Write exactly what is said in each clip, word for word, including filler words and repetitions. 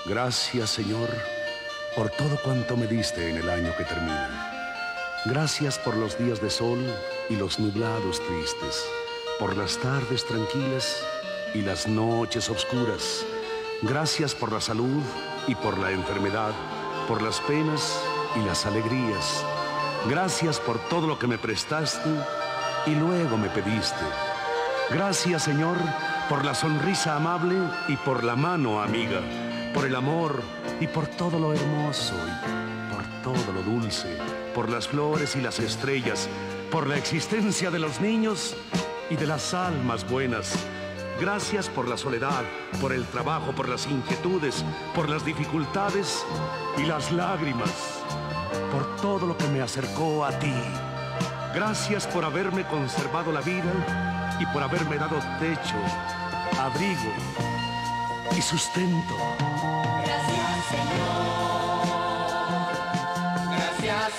Gracias, Señor, por todo cuanto me diste en el año que termina. Gracias por los días de sol y los nublados tristes, por las tardes tranquilas y las noches oscuras. Gracias por la salud y por la enfermedad, por las penas y las alegrías. Gracias por todo lo que me prestaste y luego me pediste. Gracias, Señor, por la sonrisa amable y por la mano amiga, por el amor y por todo lo hermoso y por todo lo dulce, por las flores y las estrellas, por la existencia de los niños y de las almas buenas. Gracias por la soledad, por el trabajo, por las inquietudes, por las dificultades y las lágrimas, por todo lo que me acercó a ti. Gracias por haberme conservado la vida y por haberme dado techo, abrigo y sustento. Gracias, Señor. Gracias,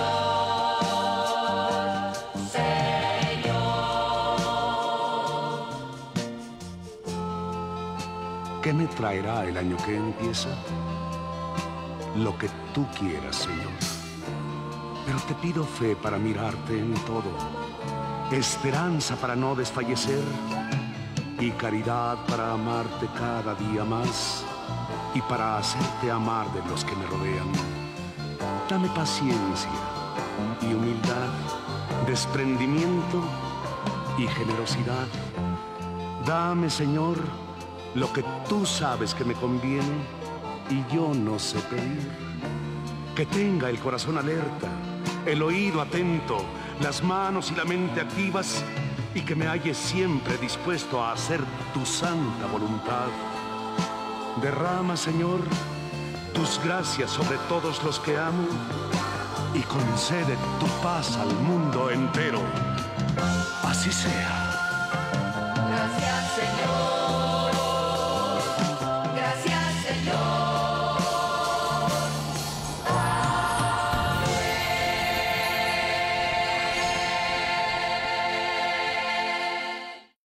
Señor. Señor. ¿Qué me traerá el año que empieza? Lo que tú quieras, Señor. Pero te pido fe para mirarte en todo, esperanza para no desfallecer y caridad para amarte cada día más y para hacerte amar de los que me rodean. Dame paciencia y humildad, desprendimiento y generosidad. Dame, Señor, lo que tú sabes que me conviene y yo no sé pedir. Que tenga el corazón alerta, el oído atento, las manos y la mente activas y que me halle siempre dispuesto a hacer tu santa voluntad. Derrama, Señor, tus gracias sobre todos los que amo y concede tu paz al mundo entero. Así sea.